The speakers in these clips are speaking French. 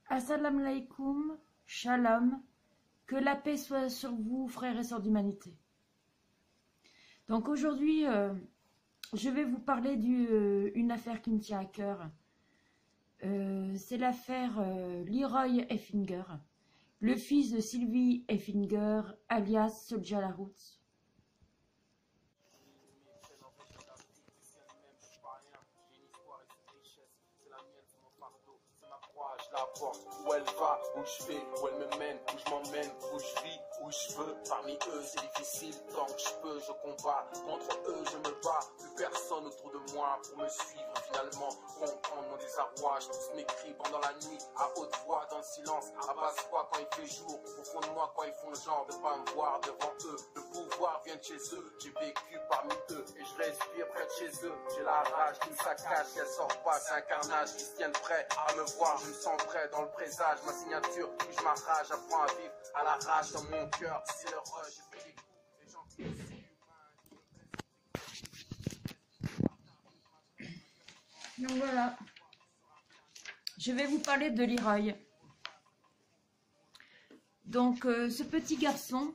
Assalamu alaikum, shalom, que la paix soit sur vous, frères et sœurs d'humanité. Donc aujourd'hui, je vais vous parler d'une affaire qui me tient à cœur. C'est l'affaire Leroy Effinger, le fils de Sylvie Effinger, alias Soldier Larousse. Je la porte, où elle va, où je vais, où elle me mène, où je m'emmène, où je vis, où je veux. Parmi eux, c'est difficile, tant que je peux, je combats. Contre eux, je me bats, plus personne autour de moi pour me suivre. Finalement, comprendre mon désarroi, je tous mes cris pendant la nuit, à haute voix, dans le silence, à basse voix quand il fait jour. Au fond de moi, quand ils font le genre de pas me voir devant eux, le pouvoir vient de chez eux. J'ai vécu parmi eux et je respire près de chez eux. J'ai la rage qui me saccage, si elle sort pas, c'est un carnage qui se tiennent prêts à me voir. Je me sens prêt dans le présage, ma signature, puis je m'arrache, j'apprends à vivre à la rage dans mon cœur. C'est le rush, j'ai pris des coups, les gens qui sont humains. Donc voilà, je vais vous parler de Leroy. Donc ce petit garçon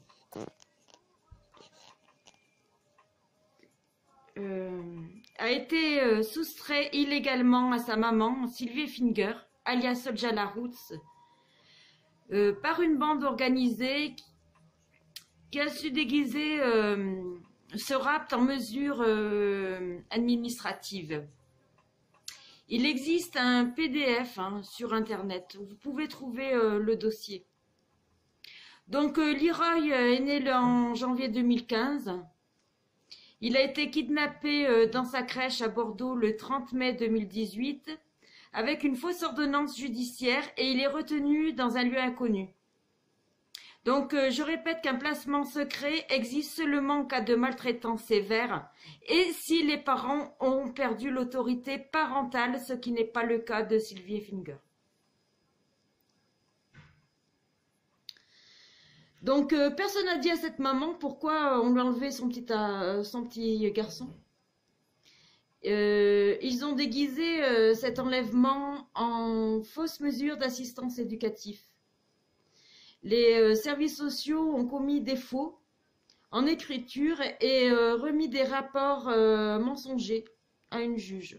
a été soustrait illégalement à sa maman, Sylvie Effinger, alias Soldier Larousse, par une bande organisée qui a su déguiser ce rapt en mesure administrative. Il existe un PDF sur Internet où vous pouvez trouver le dossier. Donc Leroy est né en janvier 2015. Il a été kidnappé dans sa crèche à Bordeaux le 30 mai 2018 avec une fausse ordonnance judiciaire et il est retenu dans un lieu inconnu. Donc je répète qu'un placement secret existe seulement en cas de maltraitance sévère et si les parents ont perdu l'autorité parentale, ce qui n'est pas le cas de Sylvie Effinger. Donc personne n'a dit à cette maman pourquoi on lui a enlevé son petit garçon. Ils ont déguisé cet enlèvement en fausse mesure d'assistance éducative. Les services sociaux ont commis des faux en écriture et remis des rapports mensongers à une juge.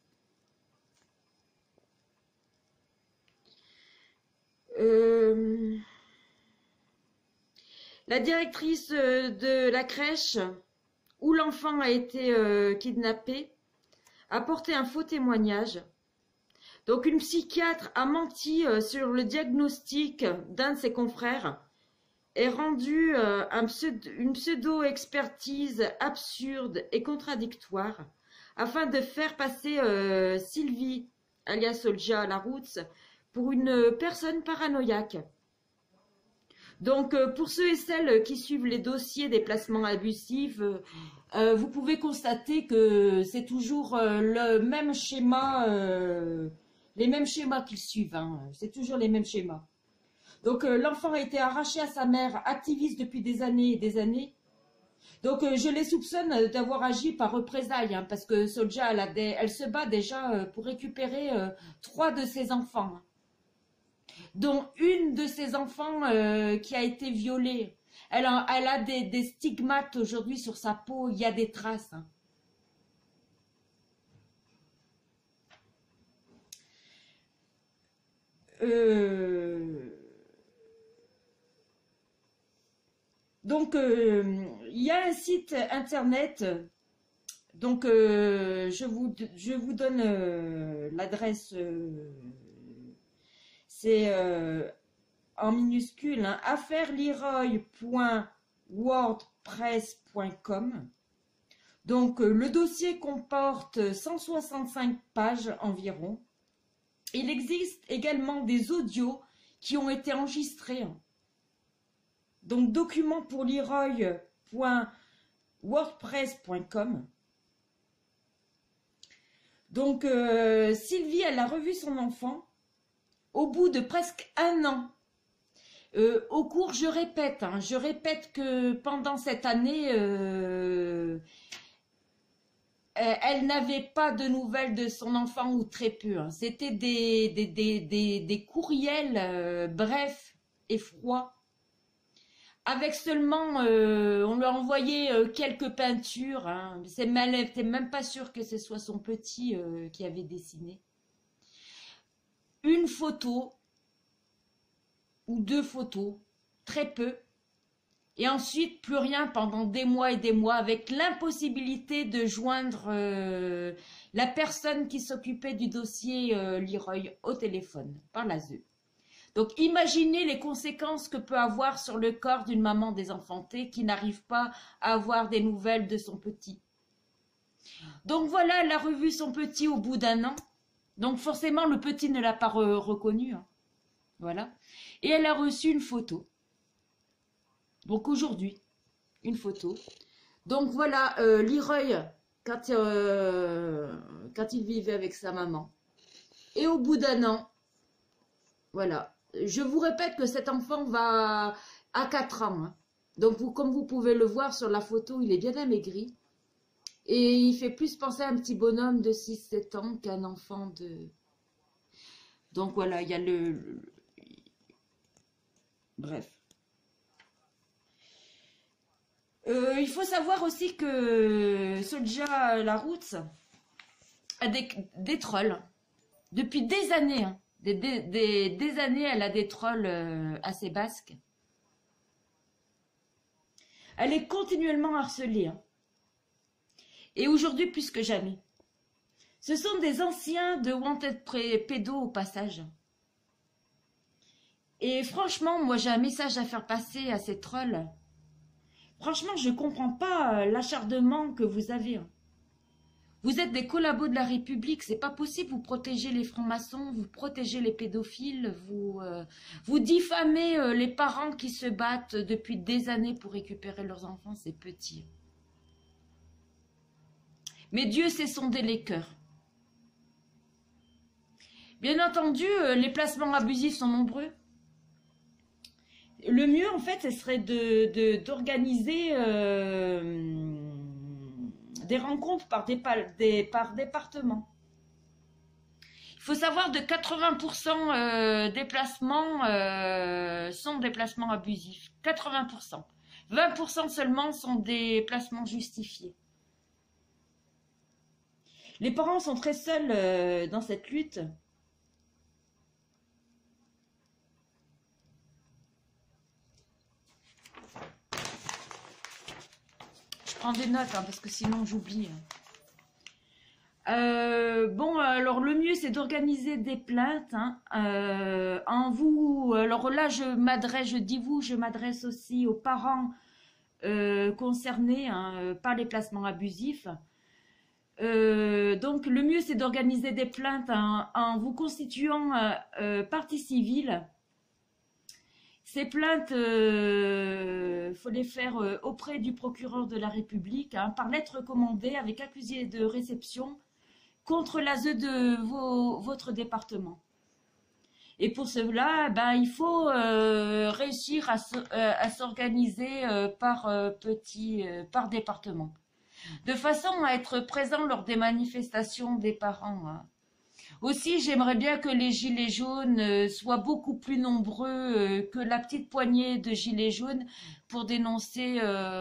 La directrice de la crèche où l'enfant a été kidnappé a porté un faux témoignage. Donc une psychiatre a menti sur le diagnostic d'un de ses confrères et rendu une pseudo-expertise absurde et contradictoire afin de faire passer Sylvie, alias Soldier Larousse, pour une personne paranoïaque. Donc, pour ceux et celles qui suivent les dossiers des placements abusifs, vous pouvez constater que c'est toujours le même schéma, les mêmes schémas qu'ils suivent. C'est toujours les mêmes schémas. Donc, l'enfant a été arraché à sa mère, activiste depuis des années et des années. Donc, je les soupçonne d'avoir agi par représailles, parce que Soldier, elle se bat déjà pour récupérer 3 de ses enfants, dont une de ses enfants qui a été violée. Elle a des stigmates aujourd'hui sur sa peau, il y a des traces. Donc, il y a un site internet. Donc, je vous donne l'adresse. C'est en minuscule, affaireleroy.wordpress.com. Donc, le dossier comporte 165 pages environ. Il existe également des audios qui ont été enregistrés. Donc, document pour leroy.wordpress.com. Donc, Sylvie, elle a revu son enfant au bout de presque 1 an. Au cours, je répète que pendant cette année, elle n'avait pas de nouvelles de son enfant ou très peu. Hein. C'était des courriels brefs et froids. Avec seulement, on lui a envoyé quelques peintures. Hein. C'est même pas sûr que ce soit son petit qui avait dessiné. Une photo ou 2 photos, très peu. Et ensuite, plus rien pendant des mois et des mois, avec l'impossibilité de joindre la personne qui s'occupait du dossier Leroy au téléphone, par l'ASE. Donc, imaginez les conséquences que peut avoir sur le corps d'une maman désenfantée qui n'arrive pas à avoir des nouvelles de son petit. Donc voilà, elle a revu son petit au bout d'1 an. Donc forcément, le petit ne l'a pas reconnu. Hein. Voilà. Et elle a reçu une photo. Donc aujourd'hui, une photo. Donc voilà, Leroy, quand il vivait avec sa maman. Et au bout d'1 an, voilà. Je vous répète que cet enfant va à 4 ans. Hein. Donc comme vous pouvez le voir sur la photo, il est bien amaigri. Et il fait plus penser à un petit bonhomme de 6-7 ans qu'un enfant de... Donc voilà, il y a Bref. Il faut savoir aussi que Solja Laroute a des trolls. Depuis des années. Hein. Des années, elle a des trolls assez basques. Elle est continuellement harcelée. Hein. Et aujourd'hui, plus que jamais. Ce sont des anciens de Wanted Pédo au passage. Et franchement, moi j'ai un message à faire passer à ces trolls. Franchement, je ne comprends pas l'acharnement que vous avez. Hein. Vous êtes des collabos de la République, c'est pas possible, vous protégez les francs-maçons, vous protégez les pédophiles, vous diffamez les parents qui se battent depuis des années pour récupérer leurs enfants, c'est petit. Mais Dieu sait sonder les cœurs. Bien entendu, les placements abusifs sont nombreux. Le mieux, en fait, ce serait d'organiser des rencontres par département. Il faut savoir que 80% des placements sont des placements abusifs. 80%. 20% seulement sont des placements justifiés. Les parents sont très seuls dans cette lutte. Je prends des notes hein, parce que sinon j'oublie. Bon, alors le mieux c'est d'organiser des plaintes. Hein, alors là je m'adresse aussi aux parents concernés hein, par les placements abusifs. Donc le mieux c'est d'organiser des plaintes en vous constituant partie civile. Ces plaintes, faut les faire auprès du procureur de la République hein, par lettre recommandée avec accusé de réception contre l'ASE de votre département. Et pour cela, ben, il faut réussir à s'organiser par département, de façon à être présent lors des manifestations des parents. Hein. Aussi, j'aimerais bien que les gilets jaunes soient beaucoup plus nombreux que la petite poignée de gilets jaunes pour dénoncer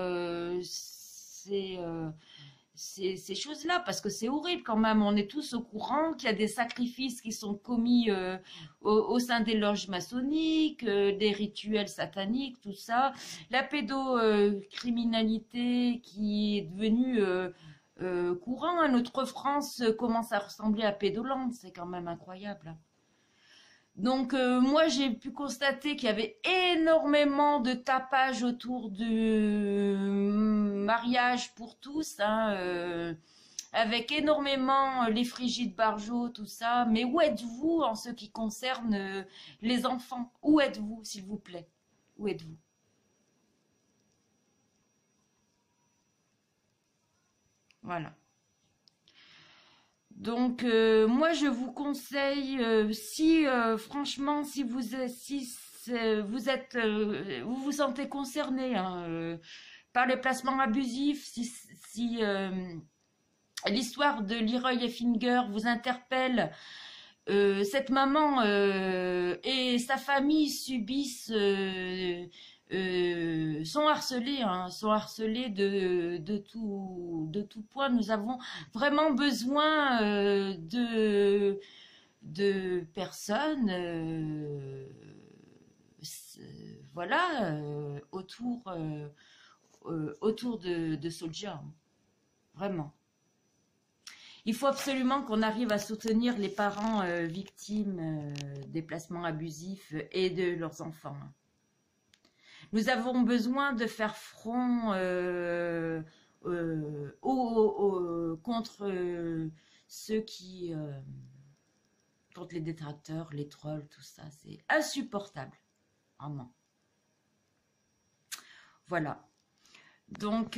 ces choses-là, parce que c'est horrible quand même. On est tous au courant qu'il y a des sacrifices qui sont commis au sein des loges maçonniques, des rituels sataniques, tout ça. La pédocriminalité qui est devenue courant. Hein. Notre France commence à ressembler à Pédoland, c'est quand même incroyable. Donc moi j'ai pu constater qu'il y avait énormément de tapage autour du mariage pour tous, hein, avec énormément les Frigides Barjot, tout ça. Mais où êtes-vous en ce qui concerne les enfants? Où êtes-vous, s'il vous plaît? Où êtes-vous? Voilà. Donc moi je vous conseille franchement si vous vous sentez concerné hein, par les placements abusifs, l'histoire de Leroy Effinger vous interpelle, cette maman et sa famille subissent, sont harcelés de tout point. Nous avons vraiment besoin de personnes, voilà, autour de Soulja, vraiment. Il faut absolument qu'on arrive à soutenir les parents victimes des placements abusifs et de leurs enfants. Nous avons besoin de faire front contre ceux qui... contre les détracteurs, les trolls, tout ça. C'est insupportable. Vraiment. Voilà. Donc,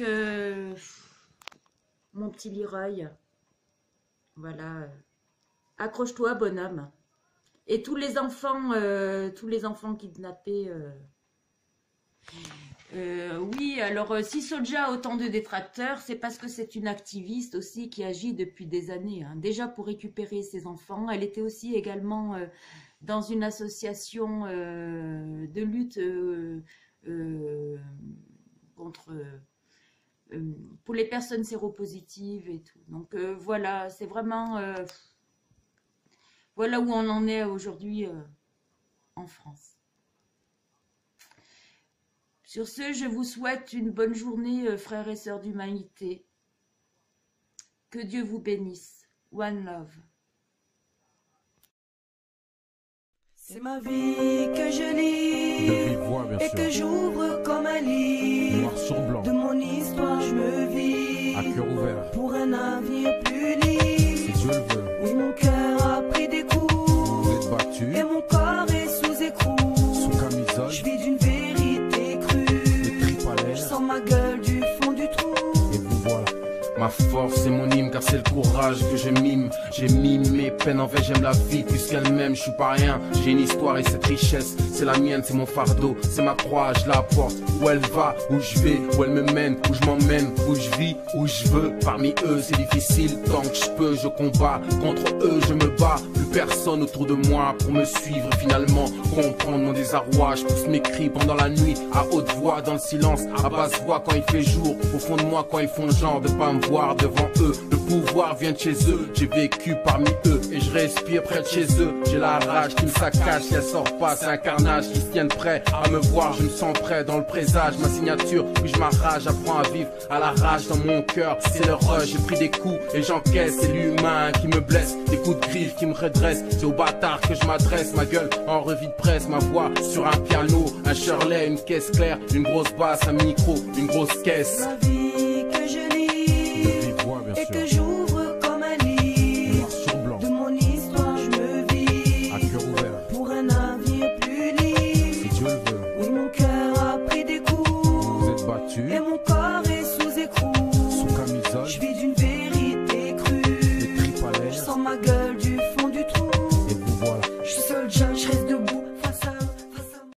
mon petit Leroy, voilà. Accroche-toi, bonhomme. Et tous les enfants kidnappés... oui, alors si Soulja a autant de détracteurs, c'est parce que c'est une activiste aussi qui agit depuis des années. Hein. Déjà pour récupérer ses enfants, elle était aussi également dans une association de lutte contre pour les personnes séropositives et tout. Donc voilà, c'est vraiment voilà où on en est aujourd'hui en France. Sur ce, je vous souhaite une bonne journée, frères et sœurs d'humanité. Que Dieu vous bénisse. One love. C'est ma vie que je lis et que j'ouvre comme un livre. Noir sur blanc. De mon histoire, je me vis à cœur ouvert pour un avenir plus libre. Si Dieu le veut. Où mon cœur a pris des coups. Vous êtes battus. Et mon corps est sous écrou. Sous camisole. Je vis d'une vérité crue. Les tripes à l'air. Je sens ma gueule du fond du trou. Et vous voilà. Ma force c'est mon hymne car c'est le courage que je mime. J'ai mime mes peines, en fait j'aime la vie puisqu'elle m'aime. Je suis pas rien, j'ai une histoire et cette richesse c'est la mienne, c'est mon fardeau, c'est ma croix, je la porte. Où elle va, où je vais, où elle me mène, où je m'emmène, où je vis, où je veux. Parmi eux c'est difficile, tant que je peux je combats. Contre eux je me bats, plus personne autour de moi pour me suivre. Finalement comprendre mon désarroi, je pousse mes cris pendant la nuit à haute voix, dans le silence, à basse voix quand il fait jour. Au fond de moi quand ils font genre de pas me voir devant eux. Le pouvoir vient de chez eux, j'ai vécu parmi eux et je respire près de chez eux. J'ai la rage qui me saccage, si elle sort pas c'est un carnage. Qui se tiennent prêts à me voir, je me sens prêt dans le présage. Ma signature, puis je m'arrache, j'apprends à vivre à la rage dans mon cœur. C'est le rush, j'ai pris des coups et j'encaisse. C'est l'humain qui me blesse, des coups de griffe qui me redressent. C'est aux bâtards que je m'adresse, ma gueule en revue de presse, ma voix sur un piano, un Shirley, une caisse claire, une grosse basse, un micro, une grosse caisse.